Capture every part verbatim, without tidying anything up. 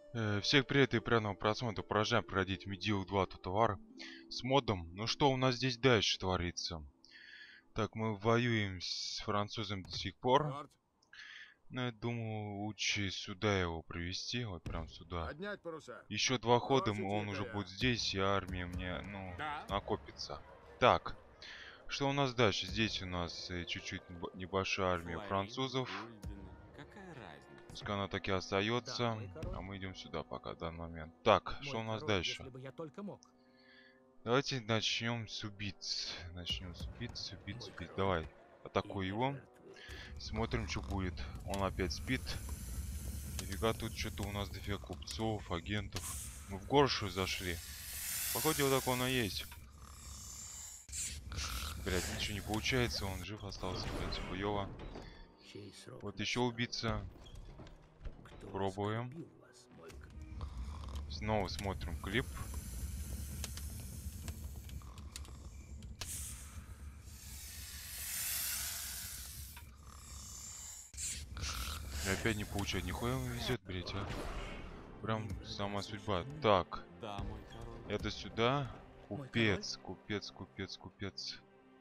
Э, всех привет и приятного просмотра. Продолжаем проходить Медиал два Тотавар с модом. Ну что у нас здесь дальше творится? Так, мы воюем с французом до сих пор. Милорд, Но я думаю, лучше сюда его привести, вот прям сюда. поднять паруса. Еще два хода, м- Бросить он уже якоря. будет здесь, и армия мне, ну, Да. накопится. Так, что у нас дальше? Здесь у нас э, чуть-чуть небо- небольшая армия Флорин, французов. Гульден. Какая разница? Пускай она таки Да, остается. мой король. А мы идем сюда пока, в данный момент. Так, что Мой у нас король, дальше? если бы я только мог. Давайте начнем с убийц. Начнем с убийц, убийц, Мой убийц. король. Давай, атакуй Имя его. жертвы. Смотрим, что будет. Он опять спит. Нифига тут что-то у нас дофига купцов, агентов. Мы в горшу зашли. Походу, вот так оно и есть. Блять, ничего не получается, он жив остался, блять, хуёво. Чей срок Вот еще настал? убийца. Кто Пробуем. оскорбил вас, мой король? Снова смотрим клип. И опять не получает. Нихуя ему везет, блять, а. Прям сама судьба. Так, Да, мой король. это сюда. Мой Купец, купец, купец, купец.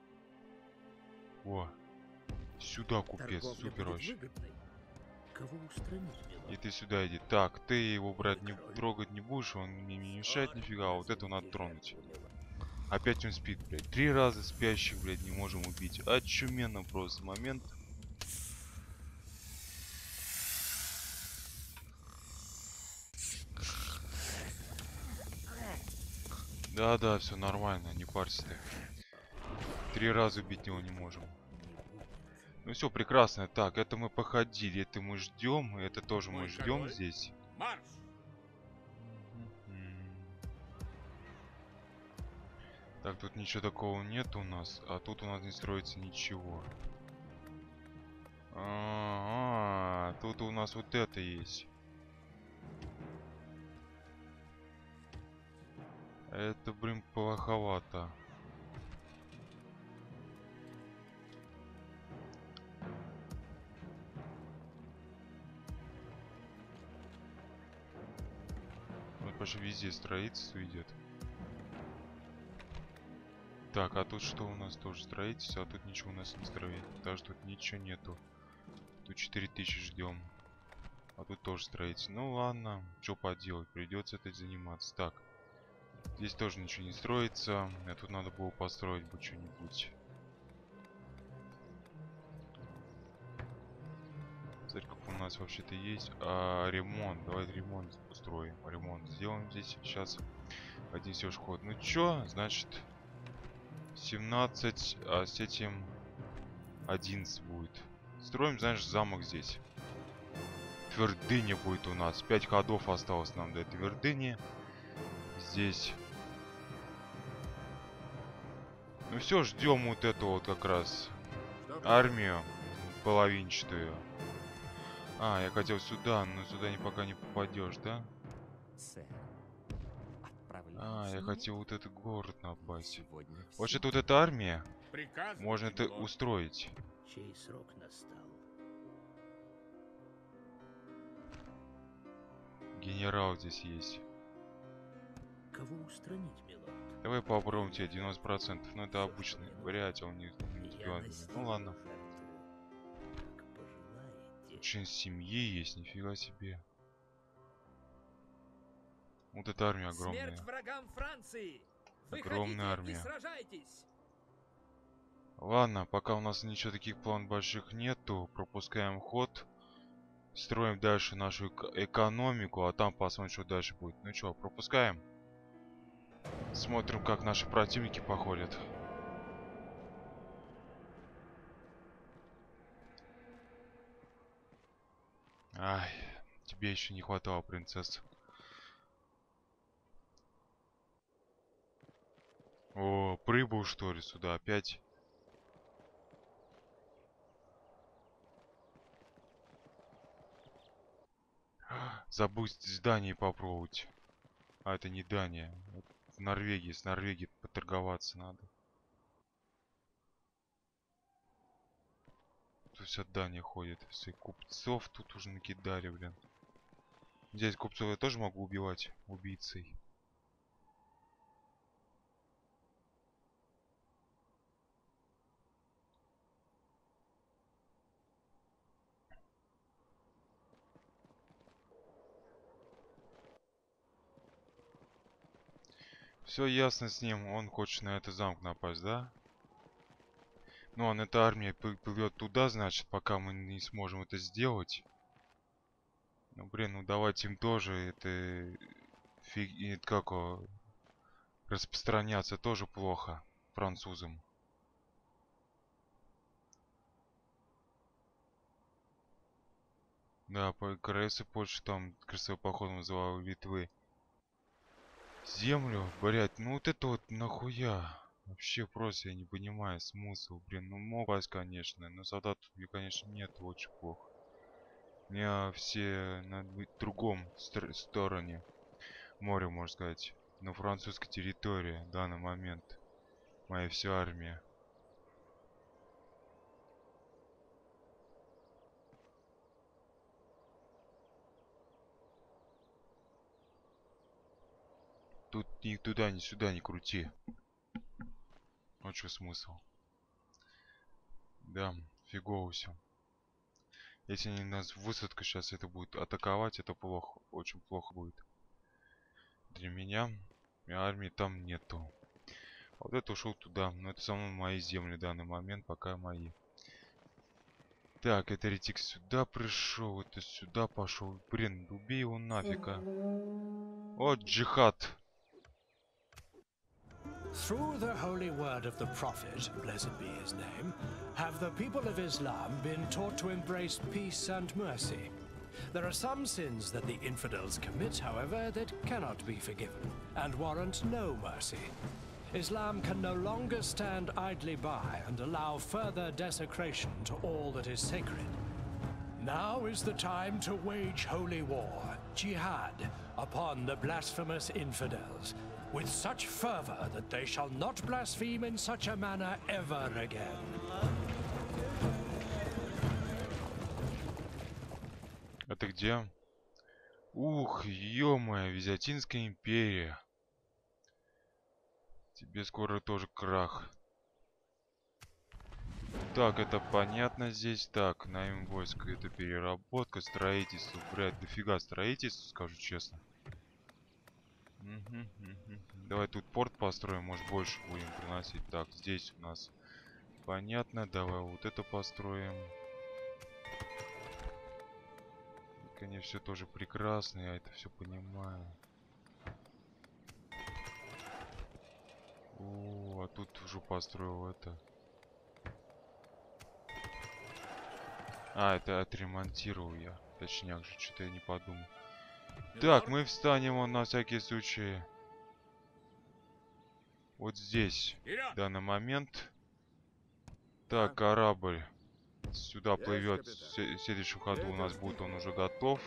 О, сюда купец, Торговля супер будет вообще. выгодной. Кого устранить, милорд? И ты сюда иди. Так, ты его брать не Мой король. трогать не будешь, он мне не мешает нифига, а вот это надо Возьмите тронуть. жертву, милорд. Опять он спит, блядь. Три раза спящих, блядь, не можем убить. Очуменно просто момент. Да-да, все нормально, не парься ты. Три раза убить его не можем. Не будет. Ну все, прекрасно. Так, это мы походили, это мы ждем, это тоже мы Мой ждем король. здесь. Марш! М. Так, тут ничего такого нет у нас, а тут у нас не строится ничего. А, тут у нас вот это есть. Это, блин, плоховато. Вот почти везде строительство идет. Так, а тут что у нас тоже строительство, а тут ничего у нас не строит. Даже тут ничего нету. Тут четыре тысячи ждем. А тут тоже строится. Ну ладно, что поделать, придется это заниматься. Так, здесь тоже ничего не строится. А тут надо было построить бы что-нибудь. Церковь у нас вообще-то есть. А, ремонт. Давай ремонт устроим. Ремонт сделаем здесь сейчас. Отнесешь ход. Ну чё, значит семнадцать, а с этим одиннадцать будет. Строим, знаешь, замок здесь. Твердыня будет у нас. Пять ходов осталось нам до твердыни. Здесь. Ну все, ждем вот эту вот как раз Что прикажете? армию половинчатую. А, я хотел сюда, но сюда не пока не попадешь, да? Сэр, отправляйтесь. А, я мне. хотел вот этот город напасть. Сегодня все. Вообще тут эта армия. Приказывайте, Можно это милорд. устроить. Чей срок настал? Генерал здесь есть. Кого устранить, милорд? Давай попробуем тебе девяносто процентов. Ну это обычный вариант, он не, не Я фига. настигну Ну ладно. жертву, как пожелаете. Очень семьи есть, нифига себе. Вот эта армия огромная. Смерть врагам Франции! Огромная Выходите и армия. сражайтесь! Ладно, пока у нас ничего таких план больших нету, пропускаем ход. Строим дальше нашу эко- экономику, а там посмотрим, что дальше будет. Ну что, пропускаем. Смотрим, как наши противники походят. Ай, тебе еще не хватало, принцесса. О, прибыл что ли сюда опять? Забудь здание попробовать. А, это не Дания. В Норвегии, с Норвегией поторговаться надо. Тут вся Дания ходит. Все купцов тут уже накидали, блин. Здесь купцов я тоже могу убивать убийцей. Все ясно с ним. Он хочет на этот замок напасть, да? Ну, он эта армия плывет туда, значит, пока мы не сможем это сделать. Ну, блин, ну давайте им тоже это... Фиг... и Как его... Распространяться тоже плохо французам. Да, по КРС и Польша там красивый поход называл Литвы. Землю, блять, ну вот это вот нахуя? Вообще просто я не понимаю смысл, блин, ну мог пасть, конечно, но солдат мне, конечно, нет, очень плохо. У меня все на другом стр стороне моря, можно сказать, на французской территории в данный момент. Моя вся армия. Тут ни туда, ни сюда не крути. Вот что смысл. Да, фигово все. Если они нас высадка сейчас это будет атаковать, это плохо. Очень плохо будет. Для меня. И армии там нету. Вот это ушел туда. Но это само мои земли в данный момент, пока мои. Так, это ретик сюда пришел, это сюда пошел. Блин, убей его нафиг, а. Вот джихад. Through the holy word of the Prophet, blessed be his name, have the people of Islam been taught to embrace peace and mercy. There are some sins that the infidels commit, however, that cannot be forgiven, and warrant no mercy. Islam can no longer stand idly by and allow further desecration to all that is sacred. Now is the time to wage holy war, jihad, upon the blasphemous infidels, with such fervor that they shall not blaspheme in such a manner ever again. Это где? Ух, ё-моё, Византийская империя. Тебе скоро тоже крах. Так, это понятно здесь. Так, найм войск, это переработка, строительство. Блядь, дофига строительства, скажу честно. Угу, угу. Давай тут порт построим, может больше будем приносить. Так, здесь у нас понятно. Давай вот это построим. Конечно, все тоже прекрасно, я это все понимаю. О, а тут уже построил это. А, это отремонтировал я. Точняк же, что-то я не подумал. Так, мы встанем он на всякий случай. Вот здесь. В данный момент. Так, корабль. Сюда плывет. В следующем ходу у нас будет он уже готов.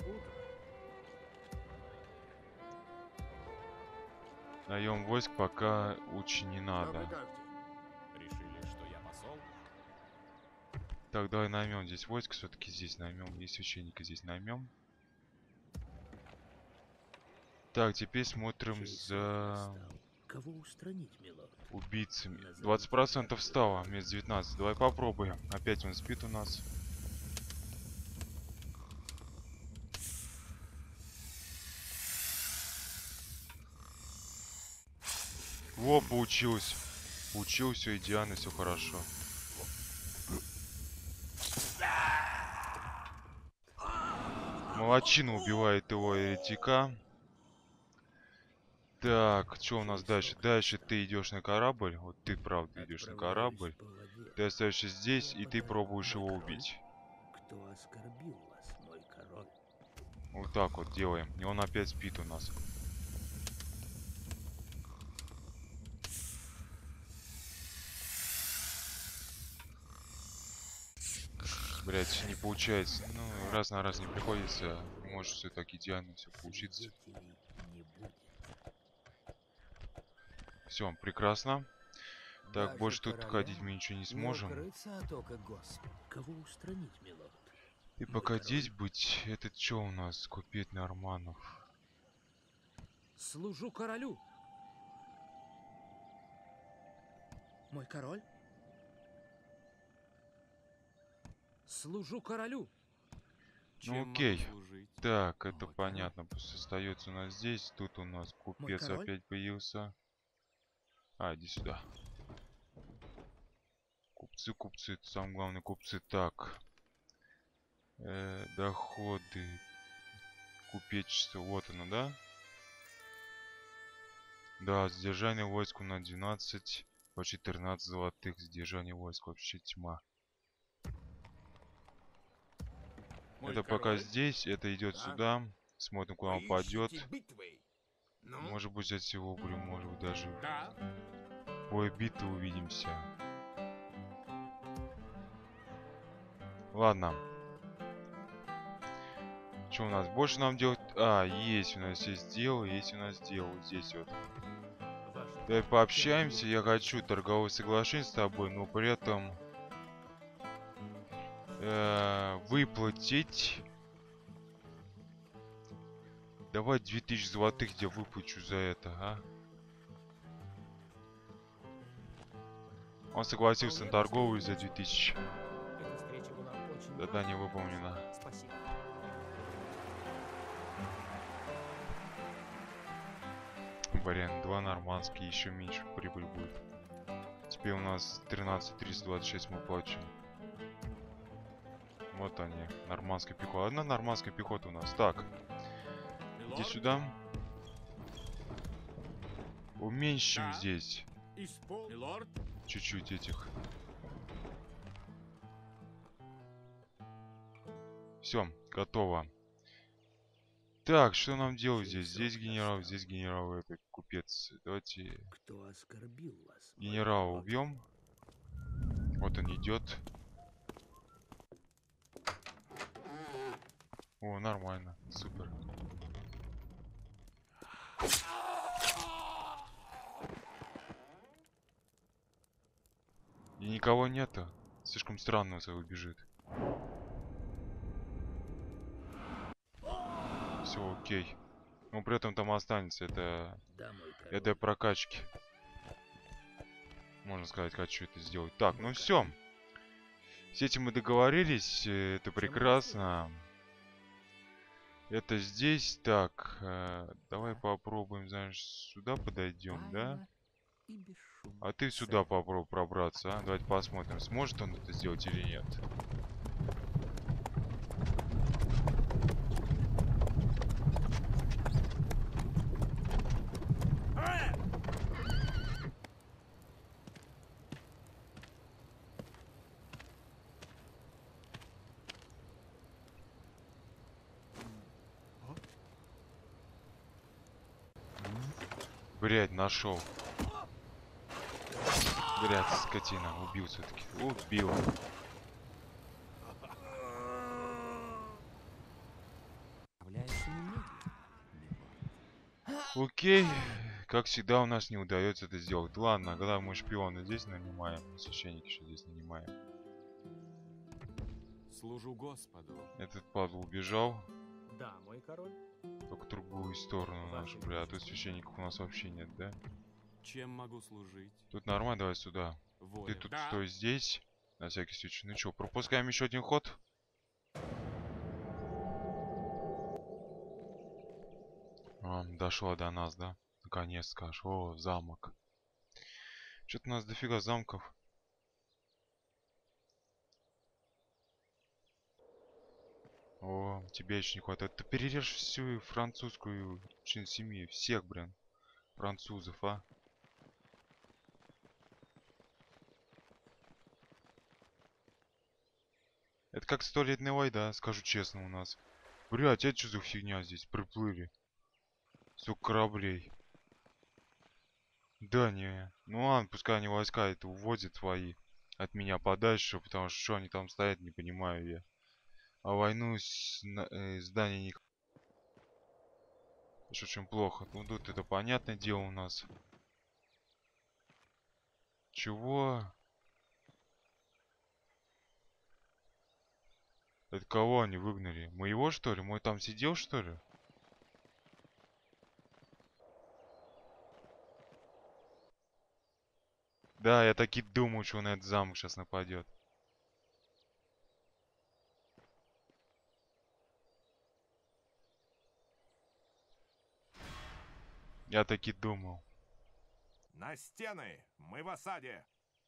Наем войск пока очень не надо. Решили, что я посол? Так, давай наймем здесь войск. Все-таки здесь наймем. И священника здесь наймем. Так, теперь смотрим за Кого устранить, милорд? убийцами. двадцать процентов стало вместо девятнадцати. Давай попробуем. Опять он спит у нас. Во, получилось. Получилось все идеально, все хорошо. Молодчина убивает его еретика. Так, что у нас дальше? Дальше ты идешь на корабль. Вот ты, правда, идешь на корабль. Ты остаешься здесь, и ты пробуешь его убить. Кто оскорбил вас, мой король? Вот так вот делаем. И он опять спит у нас. Блять, не получается. Ну, раз на раз не приходится. Может все так идеально все получится. Свидетелей не будет. Все, прекрасно. Так, Даже больше тут короля ходить мы ничего не Не сможем. укрыться от ока Господа. Кого устранить, милорд? Ты Мой пока король. здесь будь. Это что у нас? Купить Норманов. Служу королю. Мой король. Служу королю. Ну Чем окей. могу служить? Так, это Мой понятно. Пусть остается у нас здесь. Тут у нас купец король? опять появился. А, иди сюда. Купцы, купцы, это самое главное, купцы. Так. Э, доходы. Купечество, вот оно, да? Да, сдержание войск на двенадцать, по четырнадцать золотых. Сдержание войск, вообще тьма. Мой Это пока король? здесь, это идет Да. сюда. Смотрим, куда он Вы пойдет. ищете битвы? Ну? Может быть, от всего будем, может быть, даже Да. в поле битвы увидимся. Ладно. Что у нас? Больше нам делать... А, есть у нас есть дело, есть у нас дело. Вот здесь вот. Ваше Давай пообщаемся. Я хочу торговое соглашение с тобой, но при этом... Э, выплатить... Давай две тысячи золотых я выплачу за это, а? Он согласился на торговую за две тысячи. Эта встреча была очень Задание важной. выполнено. Спасибо. Блин, два нормандские, еще меньше прибыль будет. Теперь у нас тринадцать триста двадцать шесть мы платим. Вот они, нормандская пехота. Одна нормандская пехота у нас. Так, иди Милорд? сюда. Уменьшим Да. здесь Испол... Милорд? чуть-чуть этих. Все, готово. Так, что нам делать здесь? Здесь генерал, здесь генерал, это купец. Давайте Кто оскорбил вас, мой генерала король? убьем. Вот он идет. О, нормально, супер. И никого нету. Слишком странно он своего бежит. Все окей. Но при этом там останется. Это Да, мой король. это прокачки. Можно сказать, хочу это сделать. Так, Мой ну король. все. С этим мы договорились. э, Это прекрасно. Это здесь. Так, э, давай попробуем, знаешь, сюда подойдем, да? Тайно и бесшумно. А ты сюда попробуй пробраться, а? Давайте посмотрим, сможет он это сделать или нет. Блять, нашел. Блять, скотина, убил все-таки. Убил. Справляется немедленно. Окей. Как всегда, у нас не удается это сделать. Ладно, когда мы шпиона здесь нанимаем, священник еще здесь нанимаем. Служу Господу. Этот падл убежал. Да, мой король. Только в другую сторону нашу, бля. А тут священников у нас вообще нет, да? Чем могу служить? Тут нормально, давай сюда. Ты Воин. тут Да. стой здесь. На всякий случай. Ну что, пропускаем еще один ход. А, дошла до нас, да? Наконец скажешь. О, замок. Что-то у нас дофига замков. О, тебя еще не хватает. Ты перережь всю французскую чин семью. Всех, блин. Французов, а? Это как столетний вой, да? Скажу честно у нас. Блять, это что за фигня здесь? Приплыли. Сколько кораблей. Да не. Ну ладно, пускай они войска это уводят свои от меня подальше, потому что что они там стоят, не понимаю я. А войну с на- э, здания не... Что очень плохо. Ну тут это понятное дело у нас. Чего? Это кого они выгнали? Моего, что ли? Мой там сидел, что ли? Да, я таки думаю, что на этот замок сейчас нападет. Я таки думал. На стены! Мы в осаде!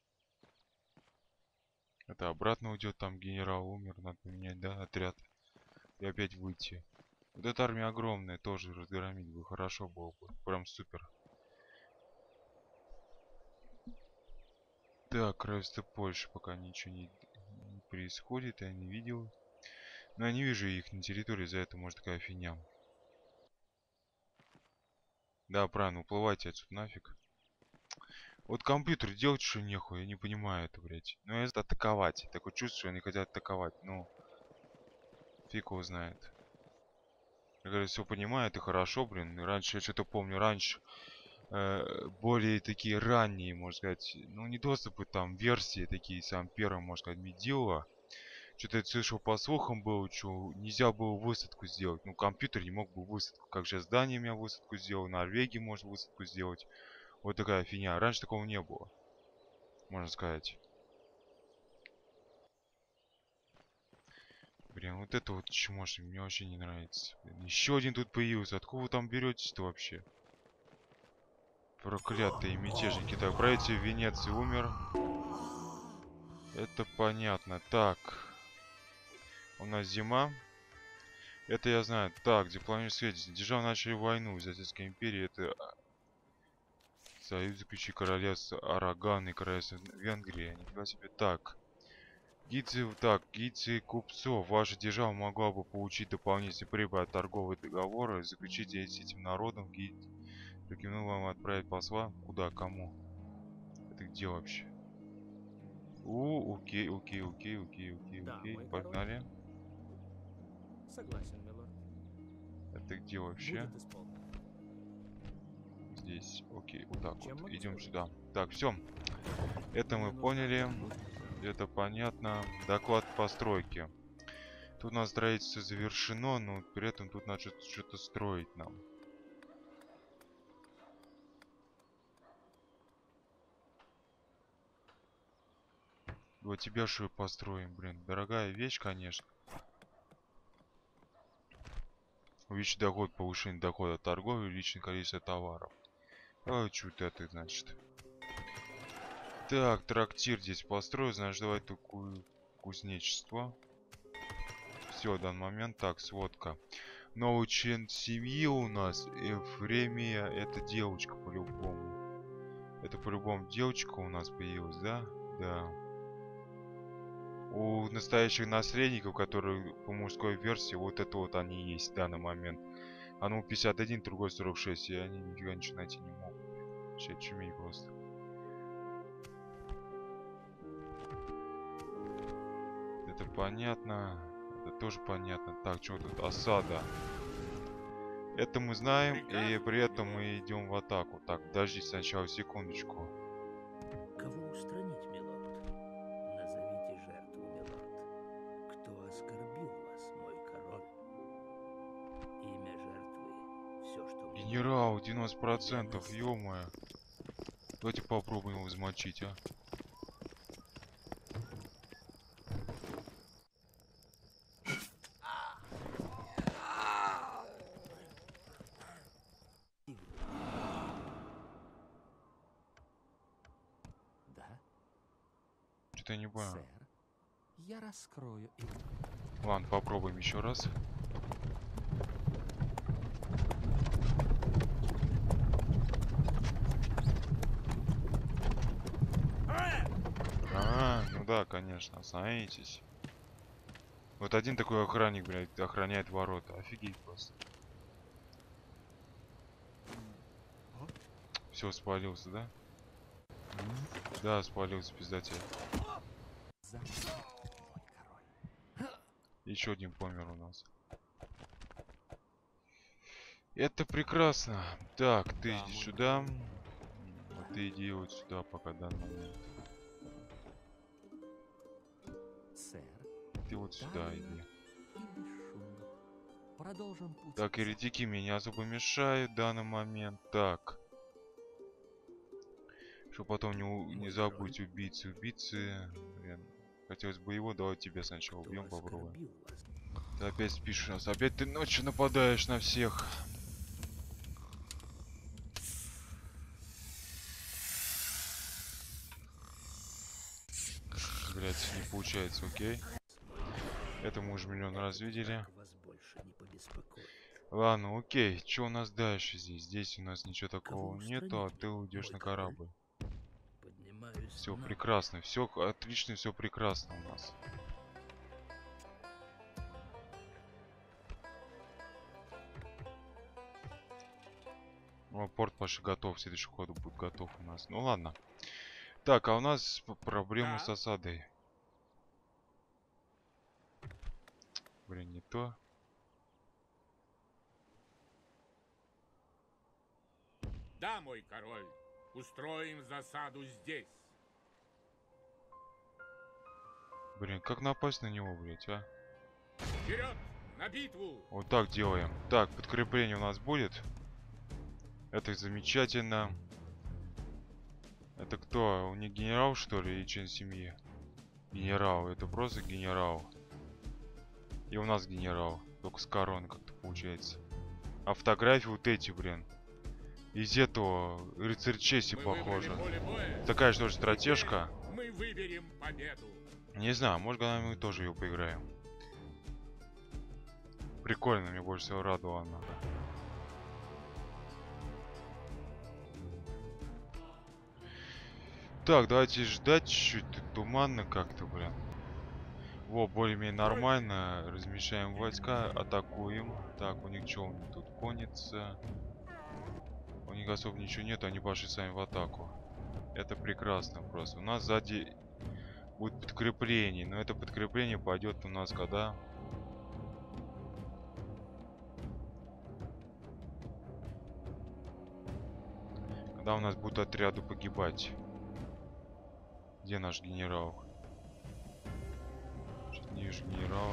Это обратно уйдет, там генерал умер, надо поменять, да, отряд. И опять выйти. Вот эта армия огромная, тоже разгромить бы хорошо было бы. Прям супер. Так, Королевство Польши пока ничего не, не происходит, я не видел. Но я не вижу их на территории, за это может такая фигня. Да, правильно, уплывайте отсюда нафиг. Вот компьютер делать что нехуй, я не понимаю это, блядь. Ну, я атаковать. Такое чувство, что они хотят атаковать. Ну, фиг его знает. Я говорю, все понимаю, это хорошо, блин. Раньше, я что-то помню, раньше э, более такие ранние, можно сказать, ну, не доступы, там, версии такие, сам первым, можно сказать, Медила. Что-то я слышал по слухам было, что нельзя было высадку сделать. Ну, компьютер не мог бы высадку. Как сейчас Дания у меня высадку сделал, Норвегия может высадку сделать. Вот такая фигня. Раньше такого не было, можно сказать. Блин, вот это вот чмошник мне вообще не нравится. Блин, еще один тут появился. Откуда вы там беретесь-то вообще? Проклятые мятежники. Так, правитель Венеции умер. Это понятно. Так. У нас зима. Это я знаю. Так, дипломатические связи. Держава начали войну из Российской империи. Это союз заключил королевство Араган и королевство Венгрии. Нифига себе. Так. Гидцы, так, гидцы купцов. Ваша держава могла бы получить дополнительные прибыль от торгового договора и заключить с этим народом. Гид рекомендую вам отправить посла. Куда? Кому? Это где вообще? У, окей, окей, окей, окей, окей, Да, окей. мой Погнали. Согласен, милорд. Это где вообще? Будет исполнено. Здесь. Окей, вот так Чем вот. могу Идем служить? сюда. Так, все. Это мы поняли. Это понятно. Доклад постройки. Тут у нас строительство завершено, но при этом тут надо что-то строить нам. Вот тебя что построим, блин. Дорогая вещь, конечно. Увеличить доход, повышение дохода от торговли, увеличение количество товаров. А, что это значит? Так, трактир здесь построил, значит, давай такую кузнечество. Все, в данный момент. Так, сводка. Новый член семьи у нас. Эфремия. Это девочка по-любому. Это по-любому девочка у нас появилась, да? Да. У настоящих наследников, которые по мужской версии, вот это вот они есть в данный момент. А ну пятьдесят один, другой сорок шесть. И они нифига ничего найти не могут. Вообще чумей просто. Это понятно. Это тоже понятно. Так, что тут? Осада. Это мы знаем, и при этом мы идем в атаку. Так, подожди сначала секундочку. Кого устранить, милорд? Назовите жертву, милорд. Кто оскорбил вас, мой король? Имя жертвы. Все, что... Генерал, девяносто процентов, ё-моё. Давайте попробуем его взмочить, а. Да, Что-то я не понял. сэр. Я раскрою их. Ладно, попробуем еще раз. А, ну да, конечно, остановитесь. Вот один такой охранник, блядь, охраняет ворота. Офигеть просто. Все, спалился, да? Да, спалился, пиздатель. За мой король. Еще один помер у нас. Это прекрасно. Так, ты Да, иди мой сюда. А ты иди вот сюда пока данный момент. Сэр. Ты вот сюда иди. и бесшумно. Продолжим путь. Так, еретики мне не особо мешают в данный момент. Так. Чтобы потом не, у- не забыть убийцы. Убийцы. Блин. Хотелось бы его. Давай тебя сначала Кто убьем, попробуем. оскорбил вас? Ты опять спишь у нас. Опять ты ночью нападаешь на всех. Блять, не получается, окей. Это мы уже миллион раз видели. Вас больше не побеспокоит. Ладно, окей. Что у нас дальше здесь? Здесь у нас ничего такого Кого нету, а устранить ты мне, уйдешь мой на король? корабль. Поднимаюсь Все на... прекрасно, все отлично, все прекрасно у нас. О, порт почти готов, следующий ход будет готов у нас. Ну ладно. Так, а у нас п- проблемы Да. с осадой. Блин, не то. Да, мой король. Устроим засаду здесь. Блин, как напасть на него, блять, а? Вперед! На битву! Вот так делаем. Так, подкрепление у нас будет. Это замечательно. Это кто? У них генерал, что ли, и член семьи? Генерал. Это просто генерал. И у нас генерал. Только с короной как-то получается. А фотографии вот эти, блин. Из этого рыцарь чести Мы похоже. выбрали поле боя. Такая же тоже стратежка. Мы выберем победу. Не знаю, может, когда мы тоже ее поиграем. Прикольно, мне больше всего радовало она. Так, давайте ждать чуть-чуть. Тут туманно как-то, блин. Во, более-менее нормально. Размещаем войска, атакуем. Так, у них что, у них тут конница. У них особо ничего нет, они пошли сами в атаку. Это прекрасно просто. У нас сзади будет подкрепление, но это подкрепление пойдет у нас когда? Когда у нас будут отряды погибать. Где наш генерал? Чуть не вижу генерала.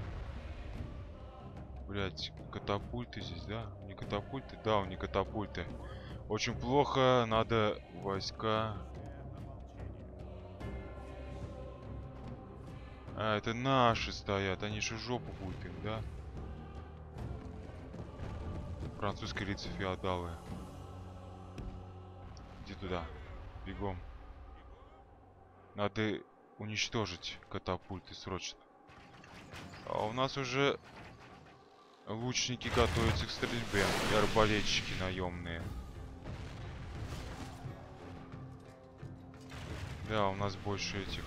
Блять, катапульты здесь, да? Не катапульты? Да, у них катапульты. Очень плохо, надо войска. А, это наши стоят, они же жопу будут им, да? Французские лица феодалы. Иди туда, бегом. Надо уничтожить катапульты срочно. А у нас уже лучники готовятся к стрельбе и арбалетчики наемные. Да, у нас больше этих.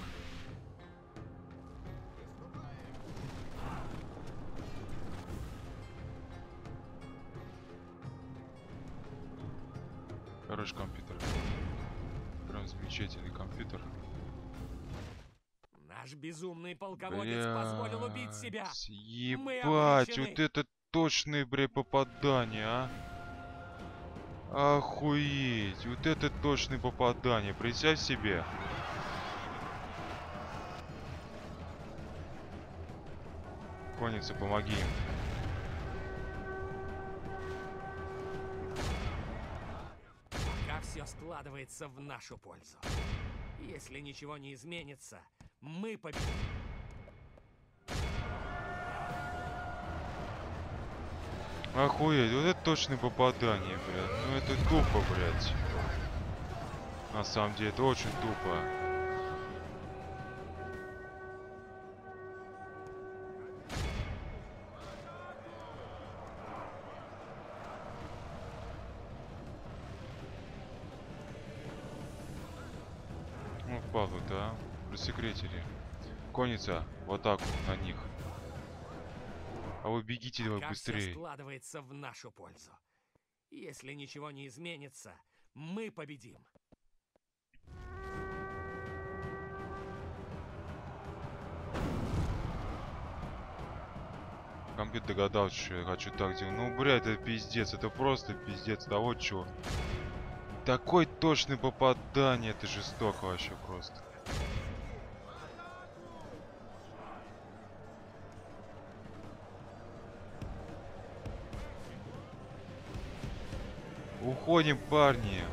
Хороший компьютер. Прям замечательный компьютер. Наш безумный полководец позволил убить себя. Блядь, Мы ебать, обречены. вот это точные, бля, попадания, а? Охуеть, вот это точные попадания, представь себе. Конница, помоги им. Пока все складывается в нашу пользу. Если ничего не изменится, мы победим. Охуеть, вот это точные попадания, блядь. Ну это тупо, блядь. На самом деле, это очень тупо. Ну, впадло-то, а? Рассекретили. Конница в атаку на них. А вы бегите давай Пока все быстрее. складывается в нашу пользу. Если ничего не изменится, мы победим. Компьютер догадался, что я хочу так делать. Ну, блядь, это пиздец, это просто пиздец. Да вот чё. Такой точный попадание, это жестоко вообще просто. Уходим, парни.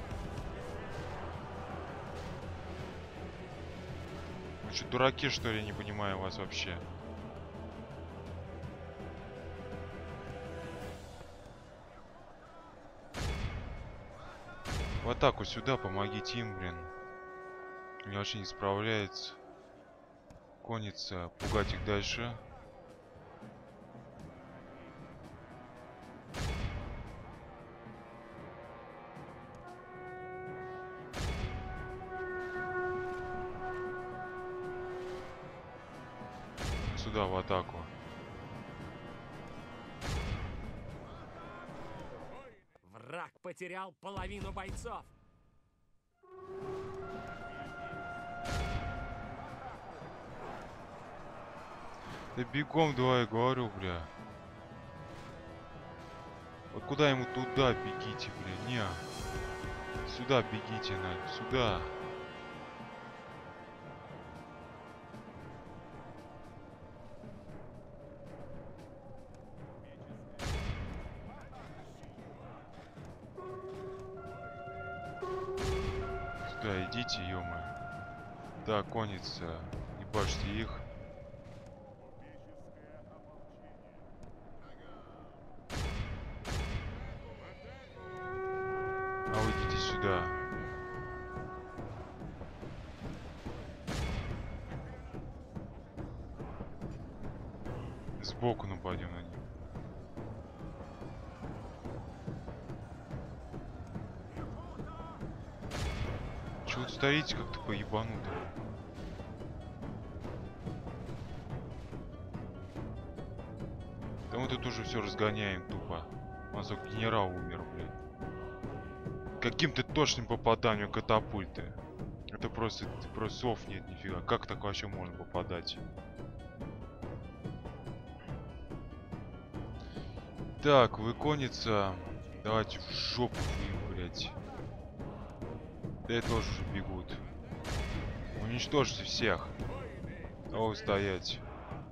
Вы что, дураки, что ли? Не понимаю вас вообще. В атаку сюда, помогите им, блин. Они вообще не справляется. Конница, пугать их дальше. Сюда, в атаку. Враг потерял половину бойцов. Да бегом давай, говорю, бля. Вот куда ему туда бегите, бля, не. Сюда бегите, на, сюда. Сюда идите, ё-моё. Да, конница, не бачьте их. А вы идите сюда. Сбоку нападем на них. Чего вы стоите как-то поебануто? Да мы тут уже все разгоняем тупо. У нас только генерал умер, блядь. Каким-то точным попаданием катапульты. Это просто, просто слов нет нифига. Как так вообще можно попадать? Так, вы конница. Давайте в жопу их, блядь. Да тоже уже бегут. Уничтожьте всех. О, стоять.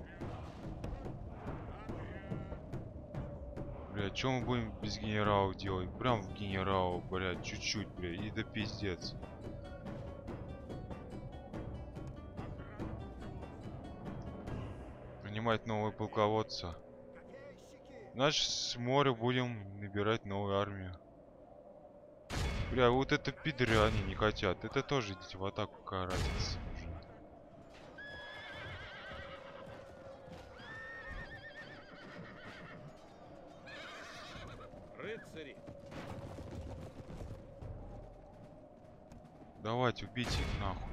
Блядь, что мы будем без генерала делать? Прям в генерала, блядь, чуть-чуть, блядь, и да пиздец. Принимать нового полководца. Значит, с моря будем набирать новую армию. Бля, вот это пидоры, они не хотят. Это тоже идите в атаку, какая разница уже. Рыцари! Давайте, убейте их нахуй.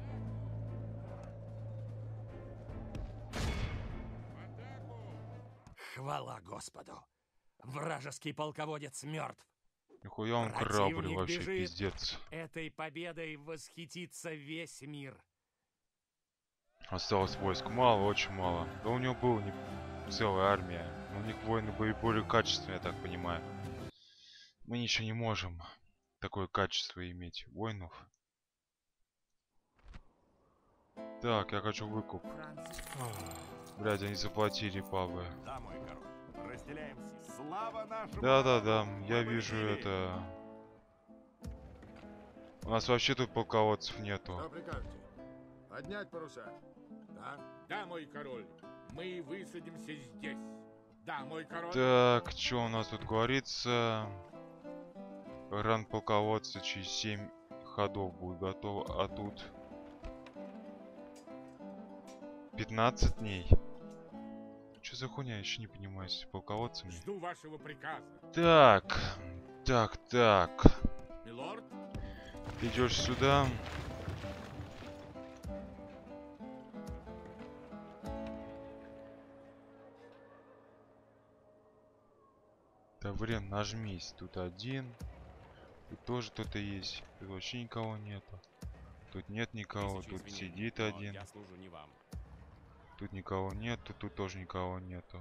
Хвала Господу! Вражеский полководец мертв. Нихуя он Противник храбрый вообще, бежит. пиздец. Этой победой восхитится весь мир. Осталось войск мало, очень мало. Да у него была не целая армия. У них воины были более качественные, я так понимаю. Мы ничего не можем такое качество иметь воинов. Так, я хочу выкуп. Блядь, они заплатили, пабы. Да, мой король. Разделяем все. Слава нашему Да-да-да, народу! я Мы вижу победили! это. У нас вообще тут полководцев нету. Что прикажете? Поднять паруса? Да? Да, мой король, мы высадимся здесь. Да, мой король. Так, что у нас тут говорится? Ран полководца через семь ходов будет готов, а тут пятнадцать дней. Что за хуйня, я еще не понимаю, с полководцами. Жду вашего приказа. Так, так, так. Милорд, Ты идешь сюда. Да блин, нажмись. Тут один. Тут тоже кто-то есть. Тут вообще никого нету. Тут нет никого. Тысячу Тут извинений, сидит но один. Я служу не вам. Тут никого нету. Тут тоже никого нету.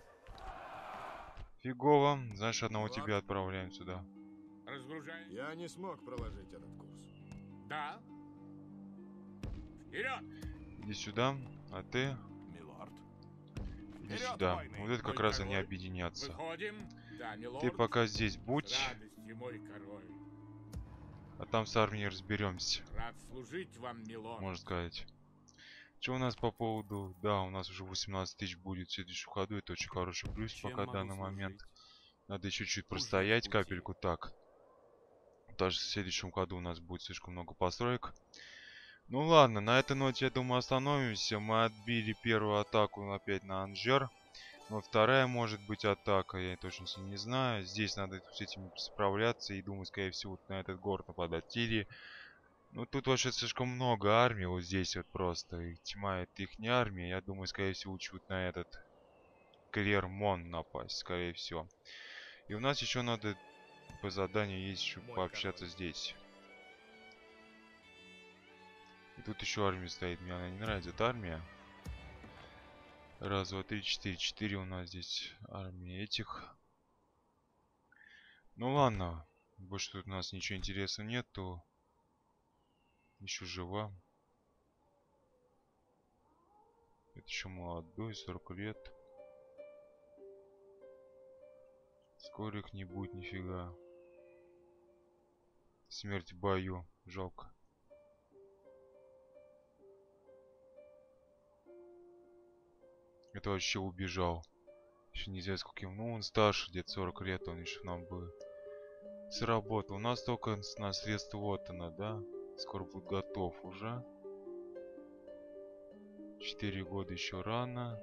Фигово. Знаешь, одного тебя отправляем сюда. разгружаем. Я не смог проложить этот курс. Да. Вперед! Иди сюда. А ты Милорд. иди Вперед, сюда. воины! Вот это как Мой раз они король, объединятся. Выходим. Да, милорд. Ты пока здесь С будь, радостью, мой король. а там с армией разберемся, Рад служить вам, милорд. можно сказать. Что у нас по поводу... Да, у нас уже восемнадцать тысяч будет в следующем ходу. Это очень хороший плюс Чем пока в могу данный момент. служить? Надо еще чуть Уже простоять в пути. капельку так. Даже в следующем году у нас будет слишком много построек. Ну ладно, на этой ноте, я думаю, остановимся. Мы отбили первую атаку опять на Анжер. Но вторая может быть атака, я точно не знаю. Здесь надо с этим справляться и думаю, скорее всего, вот на этот город нападать. Или... Ну тут вообще слишком много армий, вот здесь вот просто. И тьма, это их не армия. Я думаю, скорее всего, лучше вот на этот Клермон напасть, скорее всего. И у нас еще надо по заданию есть еще Мой пообщаться король. здесь. И тут еще армия стоит. Мне она не нравится, эта армия. Раз, два, три, четыре. Четыре у нас здесь армии этих. Ну ладно. Больше тут у нас ничего интересного нету. Еще жива. Это еще молодой, сорок лет. Скоро их не будет нифига. Смерть в бою. Жалко. Это вообще убежал. Еще нельзя сколько ему. Ну он старше, где-то сорок лет, он еще нам бы сработал. У нас только наследство вот оно, да? Скоро будет готов уже. Четыре года еще рано.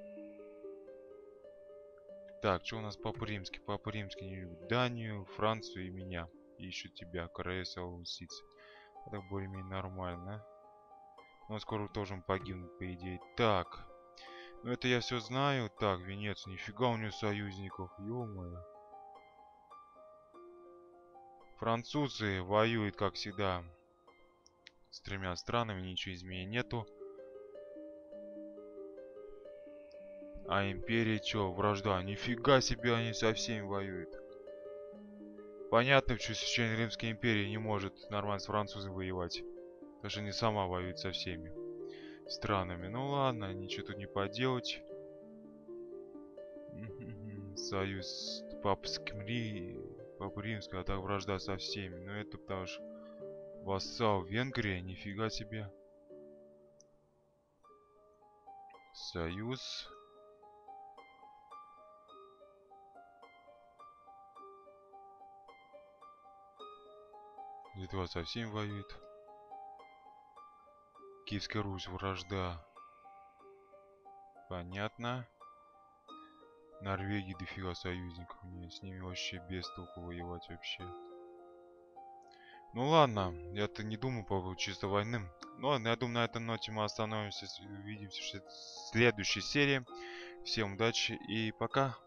Так, что у нас Папа Римский? Папа Римский не любит Данию, Францию и меня. И еще тебя, королевство Аусиц. Это более-менее нормально. Но скоро тоже погибнут, по идее. Так. Ну это я все знаю. Так, Венеция. Нифига у нее союзников. Ё-моё. Французы воюют, как всегда, с тремя странами. Ничего изменений нету. А империя чё? Вражда. Нифига себе, они со всеми воюют. Понятно, почему Священная Римская империя не может нормально с французами воевать. Потому что они сама воюет со всеми странами. Ну ладно, ничего тут не поделать. Союз с Папским Ри... Папа Римского, а так вражда со всеми. Но это потому что вассал Венгрия, нифига себе. Союз. Литва со всеми воюет. Киевская Русь, вражда. Понятно. Норвегия дофига союзников. Нет, с ними вообще без толку воевать вообще. Ну ладно, я-то не думаю по поводу чисто войны. Ну ладно, я думаю, на этой ноте мы остановимся. Увидимся в следующей серии. Всем удачи и пока.